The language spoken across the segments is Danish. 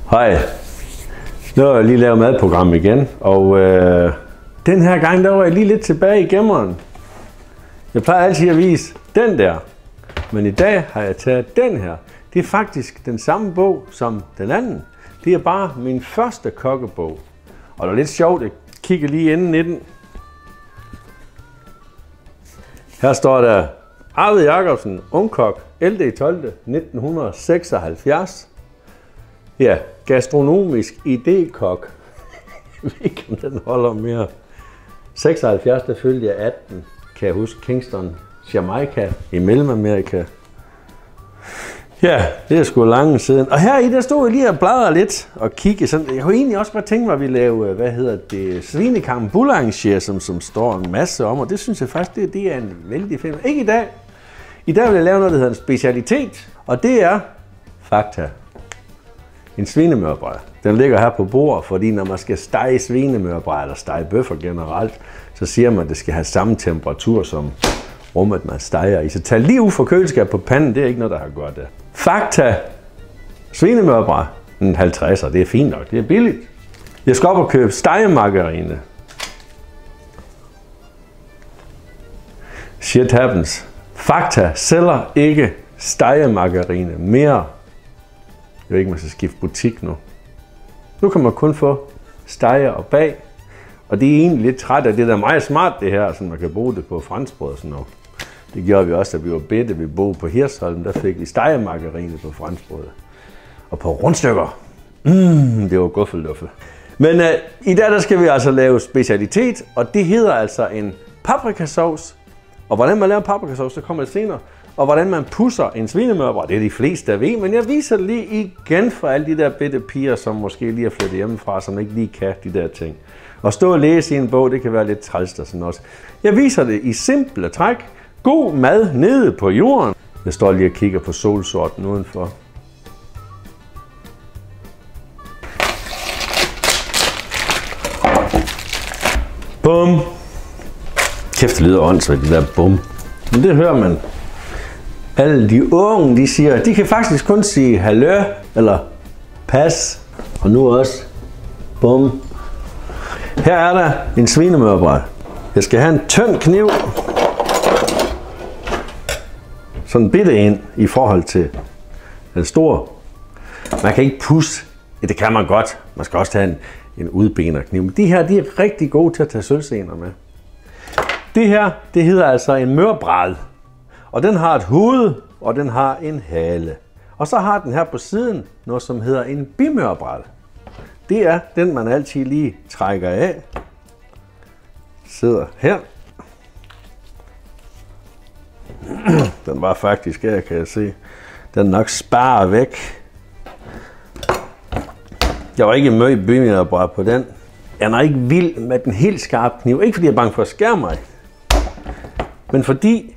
Hej. Nu har jeg lige lavet madprogram igen, og den her gang der var jeg lige lidt tilbage i gemmeren. Jeg plejer altid at vise den der, men i dag har jeg taget den her. Det er faktisk den samme bog som den anden. Det er bare min første kokkebog. Og det er lidt sjovt, jeg kigger lige inden i den. Her står der Arvid Jacobsen, ungkok, LD 12. 1976. Ja, gastronomisk idékok. Jeg ved ikke, om den holder mere. 76, der følte jeg 18, kan jeg huske, Kingston, Jamaica i Mellemamerika. Ja, det er sgu lange siden. Og her i der stod jeg lige og bladrede lidt og kigge sådan. Jeg kunne egentlig også godt tænke mig, at vi lavede, svinekarm boulanger, som står en masse om, og det synes jeg faktisk, det er en vældig film. Ikke i dag. I dag vil jeg lave noget, der hedder en specialitet, og det er Fakta. En svinemørbræd. Den ligger her på bordet, fordi når man skal stege svinemørbræd eller stege bøffer generelt, så siger man, at det skal have samme temperatur som rummet, man steger i. Så tag lige ud fra køleskab på panden, det er ikke noget, der har gjort det. Fakta. Svinemørbræd. En 50'er, det er fint nok, det er billigt. Jeg skal op og købe stegemargarine. Shit happens. Fakta sælger ikke stegemargarine mere. Jeg ved ikke, man skal skifte butik nu. Nu kan man kun få steger og bag. Og det er egentlig lidt træt af det, der er meget smart det her, så man kan bruge det på franskbrød og sådan noget. Det gjorde vi også, da vi var bedte. Vi boede på Hirsholm, der fik vi stegemargarine på franskbrød. Og på rundstykker. Det var guffelduffel. Men i dag der skal vi altså lave specialitet, og det hedder altså en paprikasauce. Og hvordan man laver paprikasauce, så kommer det senere. Og hvordan man pusser en svinemørbræd, det er de fleste, der ved, men jeg viser det lige igen for alle de der bitte piger, som måske lige er flyttet hjemmefra, som ikke lige kan de der ting. Og stå og læse i en bog, det kan være lidt træls og sådan også. Jeg viser det i simple træk. God mad nede på jorden. Jeg står lige og kigger på solsorten udenfor. Bum. Kæft, det lyder åndssvagt, det der bum. Men det hører man. Alle de unge, de siger, de kan faktisk kun sige hallo eller pas. Og nu også bum. Her er der en svinemørbræd. Jeg skal have en tynd kniv. Sådan bitte en i forhold til den store. Man kan ikke pusse. Ja, det kan man godt. Man skal også have en udbenerkniv. Men de her, de er rigtig gode til at tage sølvsener med. Det her, det hedder altså en mørbræd. Og den har et hoved, og den har en hale. Og så har den her på siden noget, som hedder en bimørbræd. Det er den, man altid lige trækker af. Sidder her. Den var faktisk her, kan jeg se. Den nok sparer væk. Jeg var ikke møg bimørbræd på den. Jeg er ikke vild med den helt skarpe kniv. Ikke fordi jeg er bange for at skære mig. Men fordi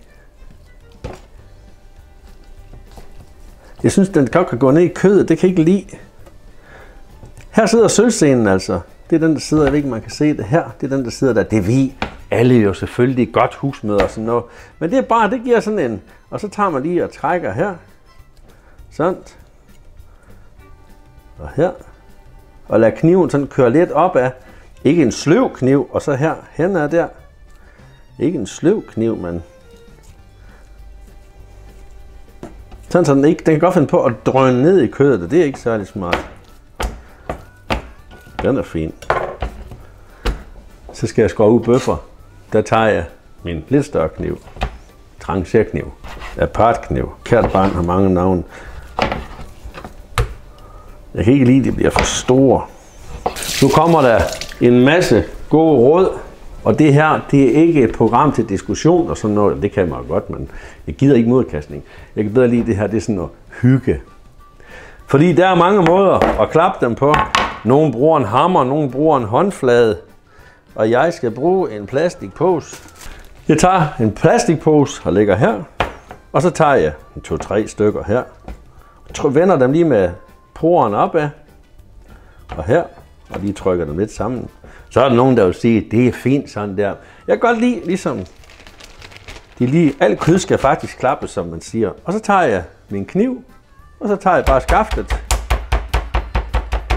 jeg synes, den godt kan gå ned i kødet. Det kan jeg ikke lide. Her sidder sølvscenen altså. Det er den, der sidder, jeg ved ikke, man kan se det her. Det er den, der sidder der. Det ved alle jo selvfølgelig godt husmøder og sådan noget. Men det er bare, det giver sådan en. Og så tager man lige og trækker her. Sådan. Og her. Og lader kniven sådan køre lidt op af. Ikke en sløv kniv. Og så her. Hen er der. Ikke en sløv kniv, men sådan så den ikke. Den kan godt finde på at drøne ned i kødet, og det er ikke særlig smart. Den er fin. Så skal jeg skåre ud bøffer. Der tager jeg min lidt større kniv. Trancherkniv. Apartkniv. Kært barn har mange navne. Jeg kan ikke lide, at det bliver for store. Nu kommer der en masse gode råd. Og det her, det er ikke et program til diskussion og sådan noget. Det kan man godt, men jeg gider ikke modkastning. Jeg kan bedre lide det her, det er sådan noget hygge. Fordi der er mange måder at klappe dem på. Nogle bruger en hammer, nogle bruger en håndflade. Og jeg skal bruge en plastikpose. Jeg tager en plastikpose og lægger her. Og så tager jeg 2-3 stykker her. Og vender dem lige med poren opad. Og her. Og lige trykker dem lidt sammen. Så er der nogen, der vil sige, at det er fint sådan der. Jeg kan godt lide, ligesom, alt kød skal faktisk klappes, som man siger. Og så tager jeg min kniv, og så tager jeg bare skaftet.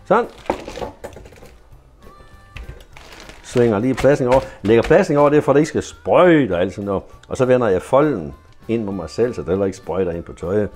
Sådan. Svinger lige plastik over. Lægger plastik over, det er for, at det ikke skal sprøjte og alt sådan noget. Og så vender jeg folden ind på mig selv, så det heller ikke sprøjter ind på tøjet.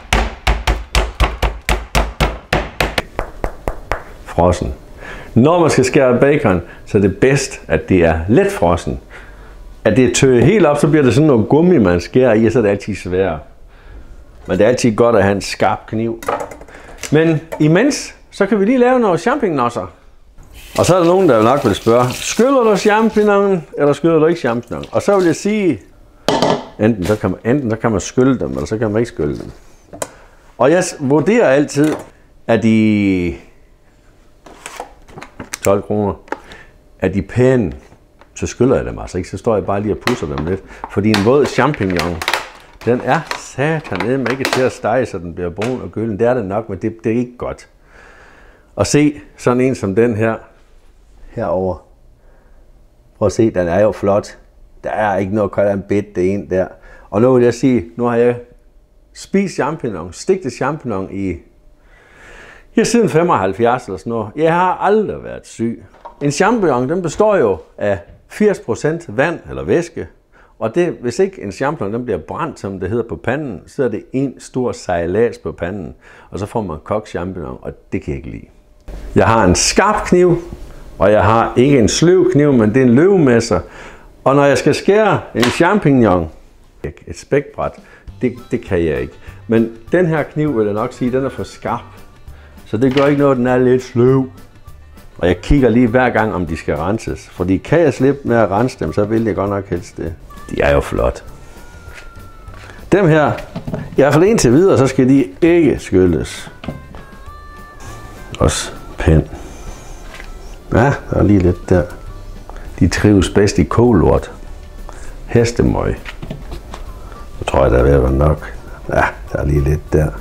Frossen. Når man skal skære bacon, så er det bedst, at det er let frossen. At det er tøet helt op, så bliver det sådan noget gummi, man skærer i, og så er det altid sværere. Men det er altid godt at have en skarp kniv. Men imens, så kan vi lige lave noget champignoner. Og så er der nogen, der nok vil spørge, skyller du champignon, eller skyller du ikke champignon? Og så vil jeg sige, enten så kan man skylle dem, eller så kan man ikke skylle dem. Og jeg vurderer altid, at de 12 kroner, at de pæne, så skyller jeg dem altså ikke. Så står jeg bare lige og pusser dem lidt. Fordi en våd champignon, den er satanedme ikke til at stege, så den bliver brun og gylden. Det er det nok, men det er ikke godt. Og se sådan en som den her, herover. Prøv at se, den er jo flot. Der er ikke noget koldt en bit, det en der. Og nu vil jeg sige, nu har jeg spist champignon, stigtet champignon i siden 75 eller sådan noget. Jeg har aldrig været syg. En champignon, den består jo af 80% vand eller væske. Og det, hvis ikke en champignon den bliver brændt, som det hedder på panden, så er det en stor sejlads på panden. Og så får man kogt champignon, og det kan jeg ikke lide. Jeg har en skarp kniv, og jeg har ikke en sløv kniv, men det er en løvemesser. Og når jeg skal skære en champignon, et spækbræt, det kan jeg ikke. Men den her kniv vil jeg nok sige, den er for skarp. Så det gør ikke noget, den er lidt sløv. Og jeg kigger lige hver gang, om de skal renses. Fordi kan jeg slippe med at rense dem, så vil jeg godt nok helst det. De er jo flot. Dem her, i hvert fald indtil videre, så skal de ikke skylles. Også pind. Ja, der er lige lidt der. De trives bedst i kålort. Hestemøg. Så tror jeg, der er ved at være nok. Ja, der er lige lidt der.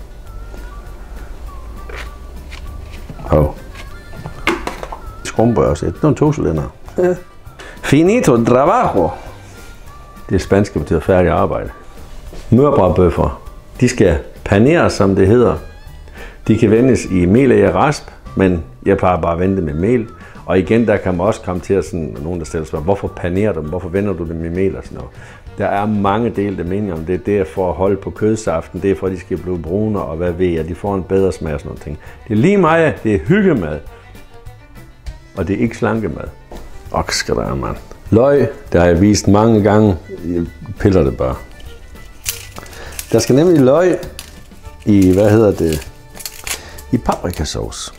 Hov. Skrumper også. Det er en 2-cylinder. Ja. Finito trabajo. Det spanske betyder færdig arbejde. Mørbræbøffer. De skal paneres, som det hedder. De kan vendes i mel eller rasp, men jeg plejer bare at vende med mel. Og igen, der kan man også komme til at sådan, nogen der stiller sig, hvorfor panerer du dem? Hvorfor vender du dem i mel og sådan noget? Der er mange delte meninger om det. Det er for at holde på kødsaften, det er for at de skal blive brune, og hvad ved jeg, de får en bedre smag og sådan noget ting. Det er lige meget, det er hyggemad. Og det er ikke slankemad. Skal der mand. Løg, der har jeg vist mange gange. Jeg piller det bare. Der skal nemlig løg i, i paprikasauce.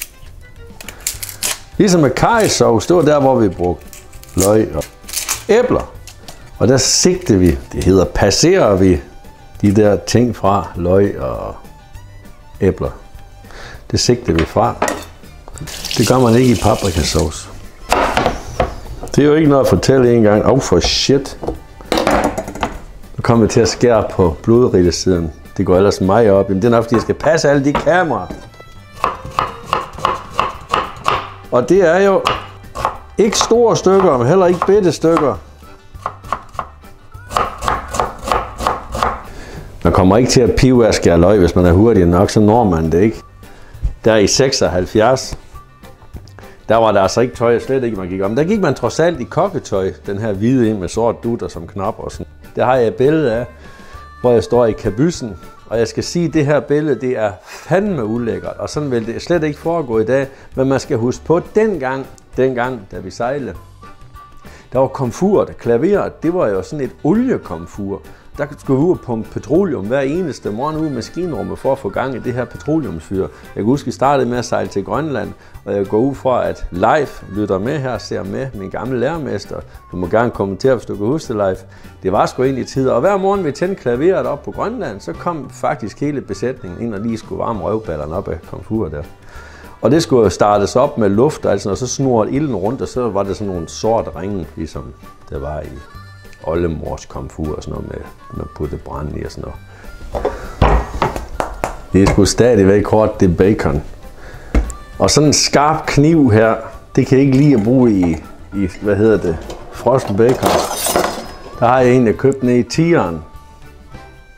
Ligesom med karrysauce, det var der, hvor vi brugte løg og æbler. Og der sigter vi, passerer vi de der ting fra løg og æbler. Det sigter vi fra. Det gør man ikke i paprikasauce. Det er jo ikke noget at fortælle en gang. For shit. Nu kommer vi til at skære på blodrillesiden. Det går ellers mig op. Jamen, det er nok, fordi jeg skal passe alle de kameraer. Og det er jo ikke store stykker, men heller ikke bitte stykker. Man kommer ikke til at pive at skære løg, hvis man er hurtig nok, så når man det ikke. Der i 76, der var der altså ikke tøj, slet ikke man gik om. Der gik man trods alt i kokketøj, den her hvide ind med sort dutter som knap og sådan. Der har jeg et billede af, hvor jeg står i kabyssen. Og jeg skal sige, at det her billede, det er fandme ulækkert. Og sådan vil det slet ikke foregå i dag. Men man skal huske på, dengang da vi sejlede, der var komfuret, klaveret, det var jo sådan et oliekomfur. Der skulle vi ud og pumpe petroleum hver eneste morgen ude i maskinrummet for at få gang i det her petroleumsfyr. Jeg kan huske, at vi startede med at sejle til Grønland, og jeg går ud fra, at Leif lytter med her, ser med, min gamle lærermester. Du må gerne kommentere, hvis du kan huske det, Leif. Det var sgu egentlig tid, og hver morgen vi tændte klaveret op på Grønland, så kom faktisk hele besætningen ind og lige skulle varme røvballerne op af komfuret der. Og det skulle startes op med luft, altså, og så snurrede ilden rundt, og så var det sådan nogle sorte ringe, ligesom det var i oldemors komfur og sådan noget med putte brænde i og sådan noget. Det er sgu stadigvæk hårdt, det bacon. Og sådan en skarp kniv her, det kan jeg ikke lide at bruge i frossen bacon. Der har jeg en, jeg købte ned i Tigeren.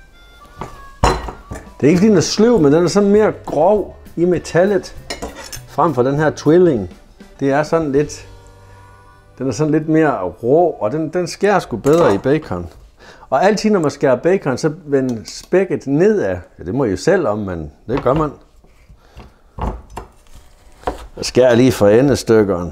Det er ikke fordi den er sløv, men den er sådan mere grov i metallet. frem for den her Trilling. Det er sådan lidt, den er sådan lidt mere rå, og den skærer sgu bedre i bacon. Og altid når man skærer bacon, så vender spækket nedad. Ja, det må I jo selv om, men det gør man. Jeg skærer lige fra endestykkerne.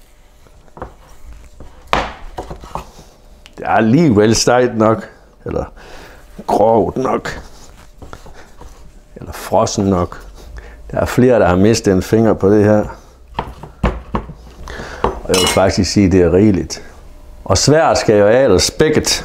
Det er alligevel stejt nok, eller grovt nok, eller frossen nok. Der er flere, der har mistet en finger på det her. Og jeg vil faktisk sige, at det er rigeligt. Og svært skal jo af, eller spækket.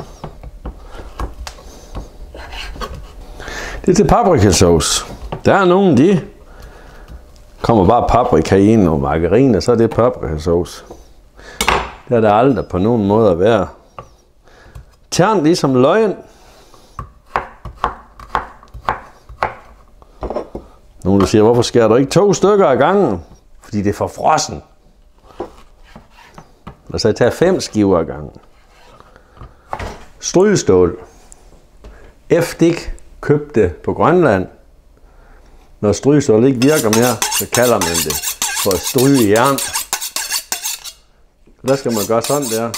Det er til paprikasauce. Der er nogen, de kommer bare paprika i og margarine, og så er det paprikasauce. Det er der aldrig på nogen måde at være. Tern ligesom løgn. Nogen der siger, hvorfor skærer du ikke 2 stykker ad gangen? Fordi det er for frossen. Og så tager 5 skiver ad gangen. Strygestål. Eftik købte på Grønland. Når strygestål ikke virker mere, så kalder man det for strygejern. Der skal man gøre sådan der.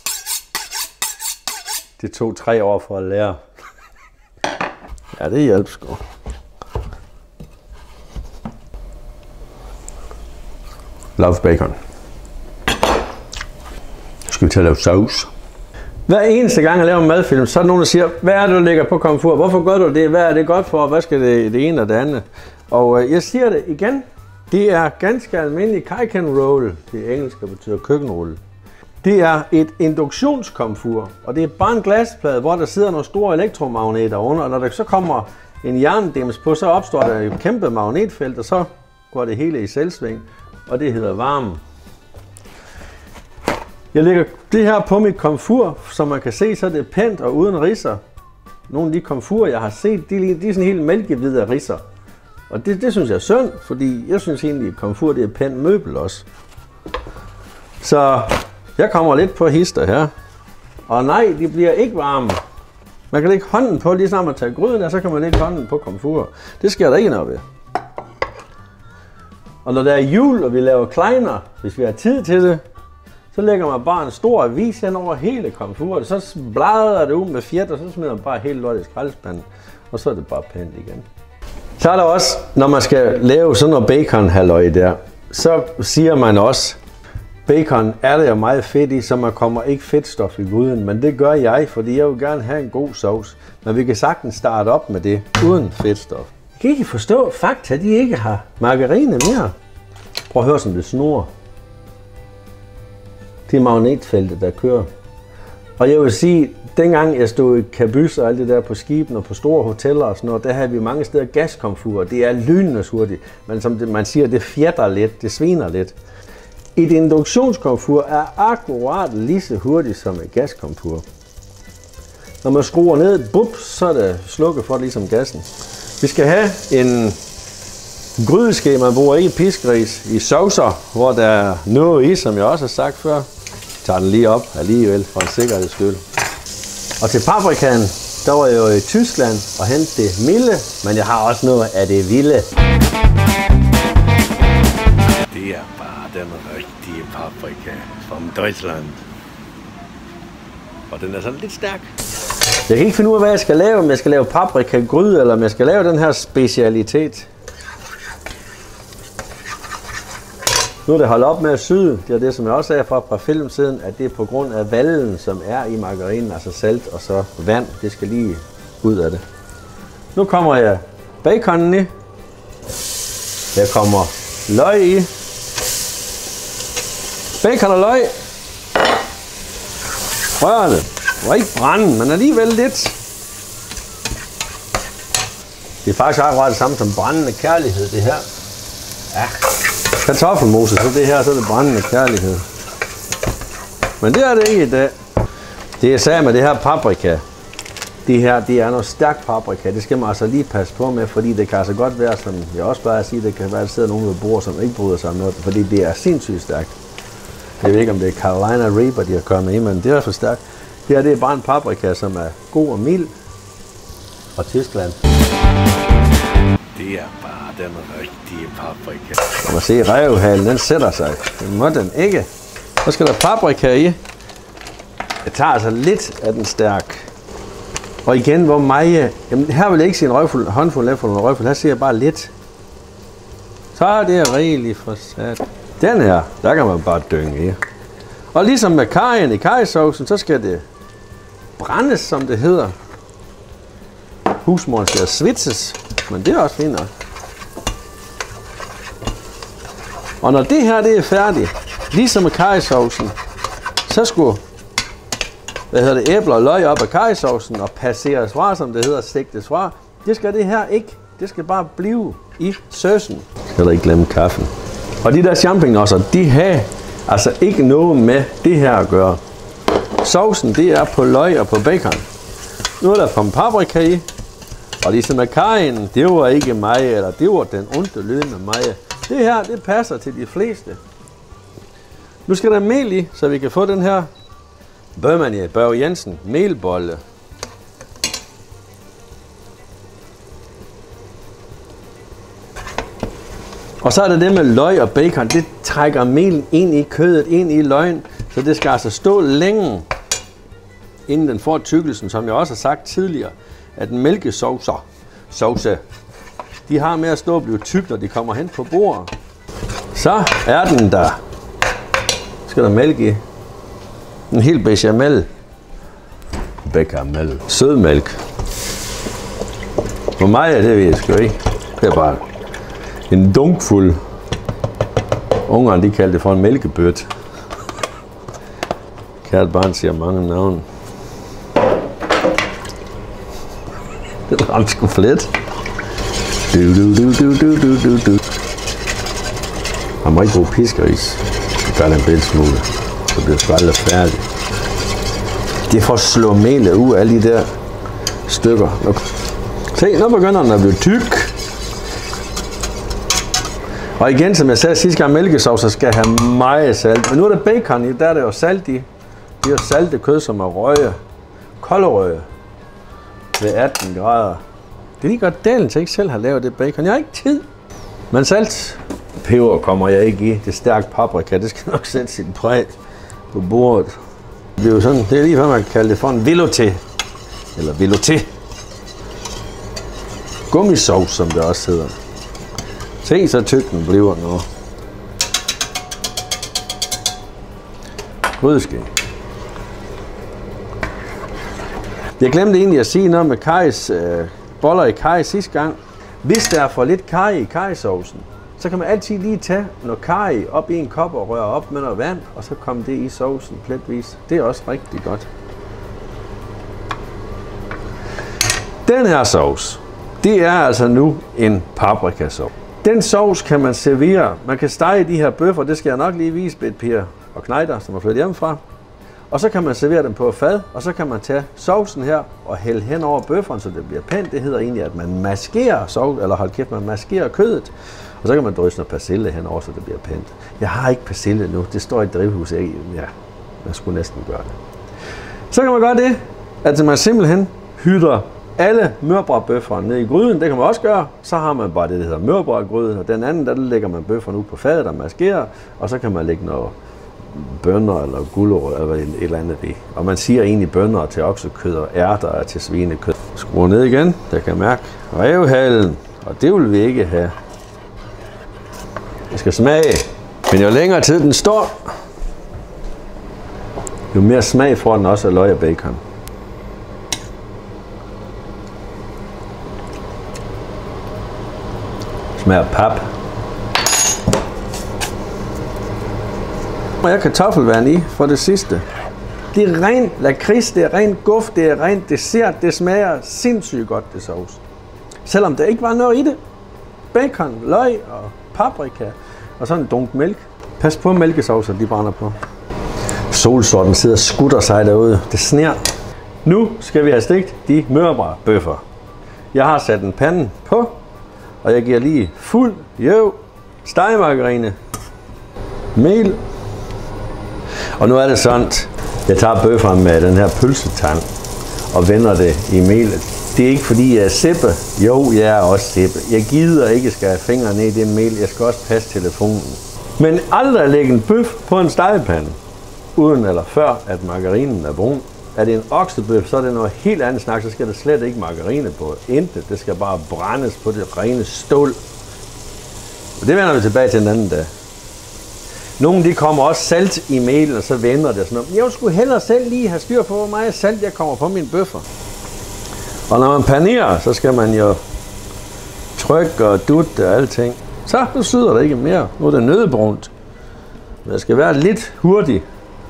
Det tog 3 år for at lære. Ja, det hjælper sgu. Love bacon. Så skal vi til at lave sauce. Hver eneste gang jeg laver en madfilm, så er der nogen, der siger, hvad er det, du lægger på komfur? Hvorfor gør du det? Hvad er det godt for? Hvad skal det ene og det andet? Og jeg siger det igen. Det er ganske almindelig Cajun roll. Det engelske betyder køkkenrulle. Det er et induktionskomfur, og det er bare en glasplade, hvor der sidder nogle store elektromagneter under, og når der så kommer en jerndims på, så opstår der et kæmpe magnetfelt, og så går det hele i selvsving, og det hedder varme. Jeg lægger det her på mit komfur, som man kan se, så er det pænt og uden ridser. Nogle af de komfurer, jeg har set, de er sådan helt mælkehvide ridser. Og det synes jeg er synd, fordi jeg synes egentlig, at komfur det er pænt møbel også. Så jeg kommer lidt på hister her. Og nej, de bliver ikke varme. Man kan lægge hånden på, lige snart man tager gryden, og så kan man lægge hånden på komfur. Det sker der ikke noget ved. Og når der er jul, og vi laver kleiner, hvis vi har tid til det, så lægger man bare en stor avis hen over hele komfuret. Så bladrer det ud med fjet, og så smider man bare helt lort i skraldespanden. Og så er det bare pænt igen. Så er der også, når man skal lave sådan noget bacon-halløj der, så siger man også, bacon er der jo meget fedt i, så man kommer ikke fedtstof i gryden. Men det gør jeg, fordi jeg vil gerne have en god sauce. Men vi kan sagtens starte op med det uden fedtstof. Kan I ikke forstå fakta, at de ikke har margarine mere? Prøv at høre, som det snurrer. Det er magnetfeltet, der kører. Og jeg vil sige, dengang jeg stod i kabys og alt det der på skibene og på store hoteller og sådan noget, der havde vi mange steder gaskomfurer. Det er lynende hurtigt, men som man siger, det fjetter lidt, det sviner lidt. Et induktionskomfur er akkurat lige så hurtigt som et gaskomfur. Når man skruer ned, bup, så er det slukket for ligesom gassen. Vi skal have en grydeske, man bruger ikke piskris, i saucer, hvor der er noget i, som jeg også har sagt før. Jeg tager den lige op alligevel for en sikkerheds skyld. Og til paprikaen, der var jeg jo i Tyskland og hente det milde, men jeg har også noget af det vilde. Det er bare den rigtige paprika fra Deutschland. Og den er sådan lidt stærk. Jeg kan ikke finde ud af, hvad jeg skal lave, om jeg skal lave paprikagryde, eller om jeg skal lave den her specialitet. Nu er det holdt op med at syde. Det er det, som jeg også sagde fra filmsiden, at det er på grund af vallen, som er i margarinen, altså salt og så vand. Det skal lige ud af det. Nu kommer jeg baconen i. Der kommer løg i. Bacon og løg. Rør det. Det var ikke brænde, men alligevel lidt. Det er faktisk akkurat det samme som brændende kærlighed, det her. Ja. Kartoffelmose, så det her, så er det brændende kærlighed. Men det er det ikke i dag. Det jeg sagde med det her paprika, det her, det er noget stærk paprika. Det skal man altså lige passe på med, fordi det kan altså godt være, som jeg også plejer at sige, det kan være, at der sidder nogen ved bordet, som ikke bryder sig om noget, fordi det er sindssygt stærkt. Jeg ved ikke, om det er Carolina Reaper, de har kommet i, men det er for stærkt. Det her, det er bare en paprika, som er god og mild fra Tyskland. det er bare den rigtige paprika. Man må se, rævehalen, den sætter sig. Det må den ikke. Så skal der paprika i. Jeg tager altså lidt af den stærk. Og igen, hvor meget... Jamen, her vil jeg ikke sige en røgfuld, håndfuld, læfuld eller røgfuld. Her siger jeg bare lidt. Så er det rigeligt for sat. Den her, der kan man bare dynge i. Og ligesom med karrien i karrisaucen, så skal det brændes, som det hedder. Husmoren skal svitses, men det er også fint nok. Og når det her det er færdigt, ligesom med karrisaucen, så skulle æbler og løg op af karrisaucen og passeres fra, som det hedder, sigtes fra. Det skal det her ikke. Det skal bare blive i saucen. Skal der ikke glemme kaffen. Og de der champignonser, de har altså ikke noget med det her at gøre. Saucen, det er på løg og på bacon. Nu er der kommet paprika i. Og ligesom med karrien, det var ikke mig, eller det var den onde lyd med mig. Det her, det passer til de fleste. Nu skal der mel i, så vi kan få den her Børge Jensen melbolle. Og så er det med løg og bacon. Det trækker melen ind i kødet, ind i løgn. Så det skal altså stå længe, inden den får tykkelsen, som jeg også har sagt tidligere, at en mælkesauce, de har med at stå og blive tyk, når de kommer hen på bordet. Så er den der. Skal der mælk i. En hel bechamel. Bechamel. Sødmælk. For mig er det, ved jeg sgu ikke. Det er bare en dunkfuld. Ungerne, de kalder det for en mælkebøtte. Kært barn siger mange navne. Det ramte sgu flet. Man må ikke bruge piskeris. Så gør det en lille smule. Så bliver det aldrig færdigt. Det er for at slå melet ud af alle de der stykker. Se, nu begynder den at blive tyk. Og igen, som jeg sagde sidste gang, mælkesauce skal have meget salt. Men nu er der bacon i, der er det jo salt i. Det er jo salte kød, som er røge. Koldrøge. Ved 18 grader. Det er lige godt delen til ikke selv har lavet det bacon. Jeg har ikke tid. Men salt, peber kommer jeg ikke i. Det er stærkt paprika. Det skal nok sætte sit præg på bordet. Det er jo sådan, det er lige før man kan kalde det for en velouté. Eller velouté. Gummisauce, som det også hedder. Se, så tyk den bliver nu. Grydeske. Jeg glemte egentlig at sige noget med karris, boller i karry sidste gang. Hvis der er for lidt karry i karrisaucen, så kan man altid lige tage noget karry op i en kop og røre op med noget vand, og så komme det i saucen pletvis. Det er også rigtig godt. Den her sauce, det er altså nu en paprikasauce. Den sauce kan man servere. Man kan stege de her bøffer, det skal jeg nok lige vise Bedt Per og Knejder, som er flyttet hjemmefra. Og så kan man servere dem på et fad, og så kan man tage saucen her og hælde hen over bøfferen, så det bliver pænt. Det hedder egentlig, at man maskerer sauce, eller hold kæft, man maskerer kødet. Og så kan man drysse noget persille henover, så det bliver pænt. Jeg har ikke persille nu, det står i et drivhus. Ja, man skulle næsten gøre det. Så kan man gøre det, at man simpelthen hydrer alle mørbrødbøfferne ned i gryden. Det kan man også gøre. Så har man bare det, der hedder mørbrødgryden, og den anden, der lægger man bøfferne ud på fadet og maskerer, og så kan man lægge noget bønner eller gulerod eller et eller andet i. Og man siger egentlig bønner til oksekød og ærter til svinekød. Skru ned igen, der kan mærke rævehalen, og det vil vi ikke have. Det skal smage, men jo længere tid den står, jo mere smag får den også af løg og bacon. Smager pap. Og jeg har kartoffelvand i for det sidste. Det er ren lakrids, det er ren guf, det er ren dessert, det smager sindssygt godt, det sauce. Selvom der ikke var noget i det. Bacon, løg og paprika og sådan en dunk mælk. Pas på mælkesaucer, de brænder på. Solsorten sidder og skutter sig derude. Det sner. Nu skal vi have stegt de mørbrødbøffer. Jeg har sat en pande på, og jeg giver lige fuld stegemargarine, mel. Og nu er det sådan, jeg tager bøfferen med den her pølsetang og vender det i melet. Det er ikke fordi jeg er sippe. Jo, jeg er også sippe. Jeg gider ikke skal have fingre ned i det mel. Jeg skal også passe telefonen. Men aldrig lægge en bøf på en stegepande, uden eller før at margarinen er brun. Er det en oksebøf, så er det noget helt andet snak. Så skal der slet ikke margarine på. Intet. Det skal bare brændes på det rene stål. Og det vender vi tilbage til en anden dag. Nogle de kommer også salt i melen, og så vender det sådan noget. Jeg skulle hellere selv lige have styr på, hvor meget salt jeg kommer på mine bøffer. Og når man panerer, så skal man jo trykke og dutte og alting. Så nu syder det ikke mere. Nu er det nødebrunt. Men det skal være lidt hurtigt.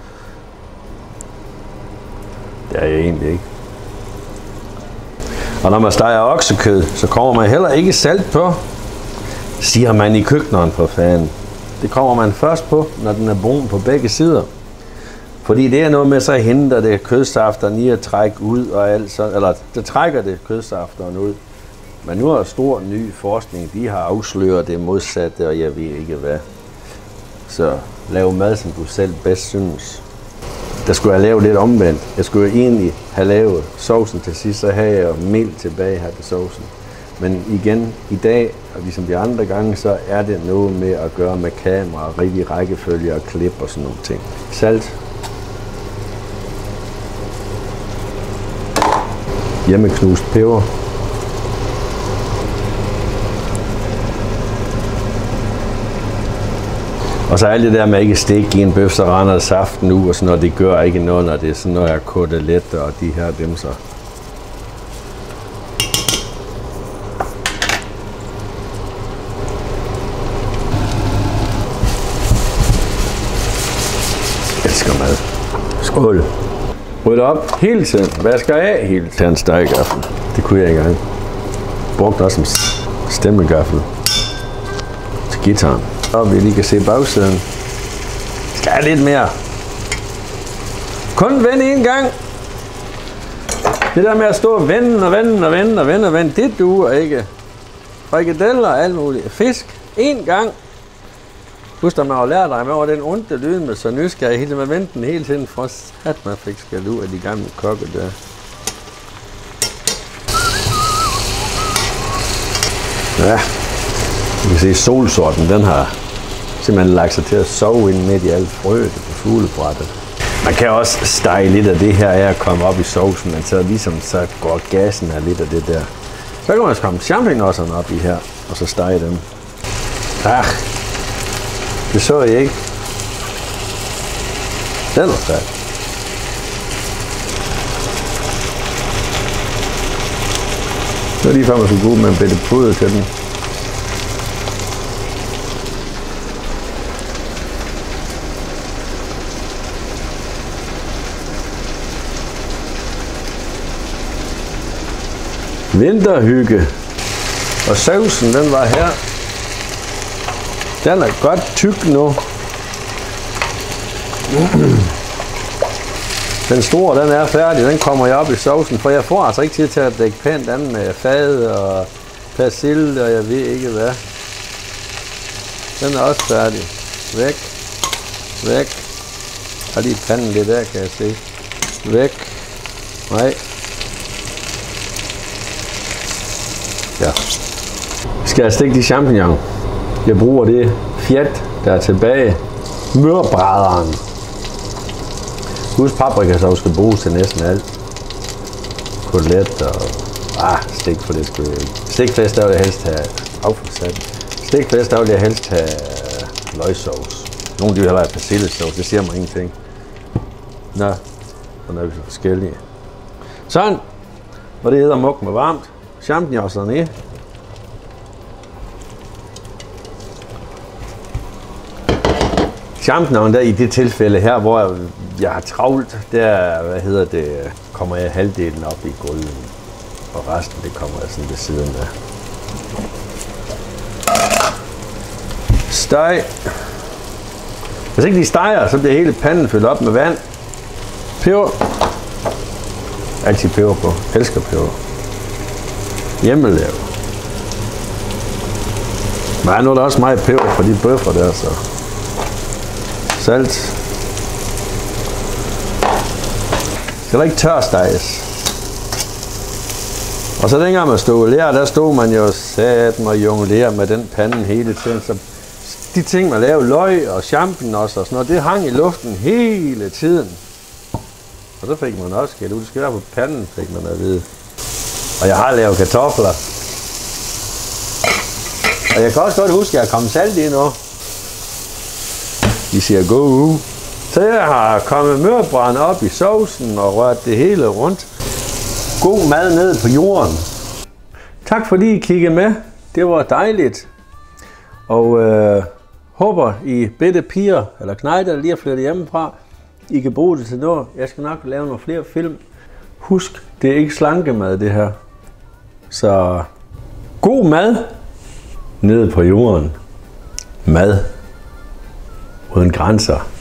Det er jeg egentlig ikke. Og når man steger oksekød, så kommer man heller ikke salt på, siger man i køkkenerne for fanden. Det kommer man først på, når den er brun på begge sider. Fordi det er noget med, så henter det kødsafteren i at trække ud og alt sådan, eller det trækker det kødsafteren ud. Men nu er stor ny forskning, de har afsløret det modsatte, og jeg ved ikke hvad. Så lav mad, som du selv bedst synes. Der skulle jeg lave lidt omvendt. Jeg skulle jo egentlig have lavet sovsen til sidst, så havde jeg mel tilbage her til sovsen. Men igen, i dag, og ligesom de andre gange, så er det noget med at gøre med kamera, rigtig rækkefølge og klip og sådan nogle ting. Salt. Hjemmeknust peber. Og så alt det der med ikke stikke i en bøf, så render saften ud og sådan noget. Det gør ikke noget, når det er sådan noget af koteletter og de her dem så. Elsker mad. Skål. Ryd op hele tiden. Vasker af hele tiden. Tag en stegegaffel. Det kunne jeg ikke engang. Brugte også en stemmegaffel til gitaren. Og vi lige kan se bagsiden. Skal jeg lidt mere. Kun vende en gang. Det der med at stå og vende og vende og vende og vende og vende, det duer ikke. Frikadeller og alt muligt. Fisk. En gang. Husk at man har lært dig med over den onde lyd med så nysgerrig hele med vente den hele tiden for at man fik skæld ud af de gamle kokke der. Ja, du kan se solsorten, den har simpelthen lagt sig til at sove ind midt i alt frøet på fuglebrættet. Man kan også stege lidt af det her af at komme op i sovsen, men så ligesom så går gassen af lidt af det der. Så kan man også komme champignonserne op i her, og så stege dem. Det så jeg ikke. Den var færdig. Det var lige før man skulle gå med en bitte pude til den. Vinterhygge. Og sausen, den var her. Den er godt tyk nu. Den store, den er færdig. Den kommer jeg op i sausen, for jeg får altså ikke tid til at dække pænt an med fad og persille, og jeg ved ikke hvad. Den er også færdig. Væk. Væk. Har lige panden lidt der, kan jeg se. Væk. Nej. Ja. Skal jeg stikke de champignon? Jeg bruger det fjat, der er tilbage. Mørbrædderen. Husk, paprikasauce skal bruges til næsten alt. Kotelet og... stik for det skal jeg ikke. Stikflæsk, der vil jeg helst have affaldsat. Stikflæsk, der vil jeg helst have løgsauce. Nogle de vil hellere have persillesauce, det siger mig ingenting. Nå, sådan er vi så forskellige. Sådan, og det hedder muk med varmt. Champignonserne i. Champignon der i det tilfælde her, hvor jeg har travlt, der, kommer jeg halvdelen op i gulvet, og resten det kommer jeg sådan ved siden af. Steg. Hvis ikke de steger, så bliver hele panden fyldt op med vand. Peber. Altid peber på. Elsker peber. Hjemmelavet. Men nu er der også meget peber for de bøffer der, så. Salt. Skal der ikke tørsteges. Og så dengang man stod lærer, der stod man jo sat og jonglere med den pande hele tiden. Så de ting, man lavede, løg og champignons og sådan noget, det hang i luften hele tiden. Og så fik man også skæld ud. Det skal være på panden, fik man at vide. Og jeg har lavet kartofler. Og jeg kan også godt huske, at jeg kom salt i nu. De siger god uge. Så jeg har kommet mørbrand op i sovsen og rørt det hele rundt. God mad ned på jorden. Tak fordi I kiggede med. Det var dejligt. Og håber I bedte piger eller knejder, der lige er flyttet hjemmefra, I kan bruge det til noget. Jeg skal nok lave nogle flere film. Husk, det er ikke slankemad det her. Så god mad nede på jorden. Mad uden grænser.